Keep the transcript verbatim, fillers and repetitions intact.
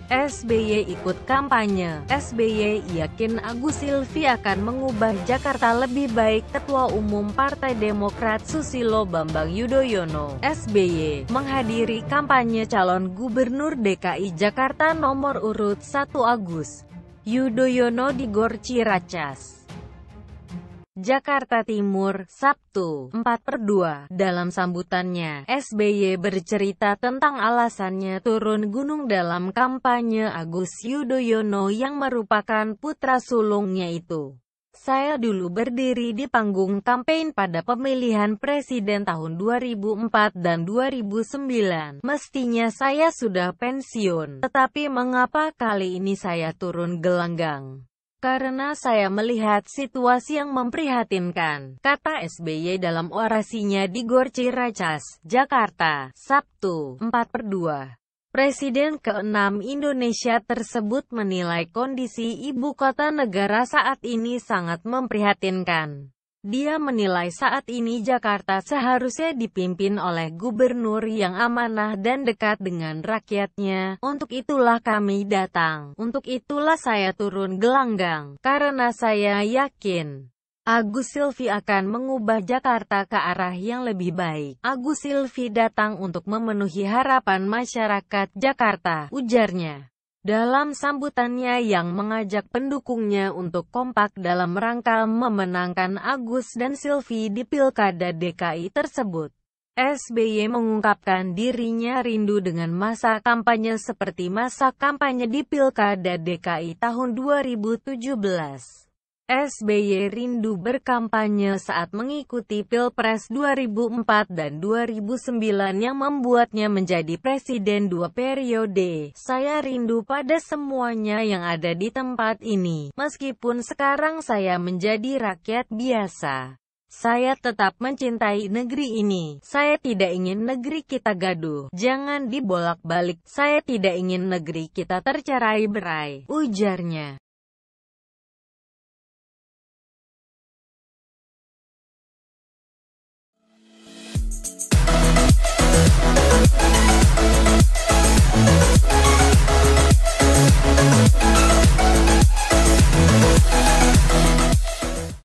S B Y ikut kampanye. S B Y yakin Agus Silvi akan mengubah Jakarta lebih baik. Ketua Umum Partai Demokrat Susilo Bambang Yudhoyono, S B Y, menghadiri kampanye calon Gubernur D K I Jakarta nomor urut satu Agus Yudhoyono di Gor Ciracas, Jakarta Timur, Sabtu, empat per dua. Dalam sambutannya, S B Y bercerita tentang alasannya turun gunung dalam kampanye Agus Yudhoyono yang merupakan putra sulungnya itu. Saya dulu berdiri di panggung kampen pada pemilihan presiden tahun dua ribu empat dan dua ribu sembilan. Mestinya saya sudah pensiun, tetapi mengapa kali ini saya turun gelanggang? Karena saya melihat situasi yang memprihatinkan, kata S B Y dalam orasinya di Gor Ciracas, Jakarta, Sabtu, empat per dua. Presiden keenam Indonesia tersebut menilai kondisi ibu kota negara saat ini sangat memprihatinkan. Dia menilai saat ini Jakarta seharusnya dipimpin oleh gubernur yang amanah dan dekat dengan rakyatnya. Untuk itulah kami datang. Untuk itulah saya turun gelanggang. Karena saya yakin Agus Silvi akan mengubah Jakarta ke arah yang lebih baik. Agus Silvi datang untuk memenuhi harapan masyarakat Jakarta, ujarnya. Dalam sambutannya yang mengajak pendukungnya untuk kompak dalam rangka memenangkan Agus dan Silvi di Pilkada D K I tersebut, S B Y mengungkapkan dirinya rindu dengan masa kampanye seperti masa kampanye di Pilkada D K I tahun dua ribu tujuh belas. S B Y rindu berkampanye saat mengikuti Pilpres dua ribu empat dan dua ribu sembilan yang membuatnya menjadi presiden dua periode. Saya rindu pada semuanya yang ada di tempat ini. Meskipun sekarang saya menjadi rakyat biasa, saya tetap mencintai negeri ini. Saya tidak ingin negeri kita gaduh. Jangan dibolak-balik. Saya tidak ingin negeri kita tercerai-berai, ujarnya.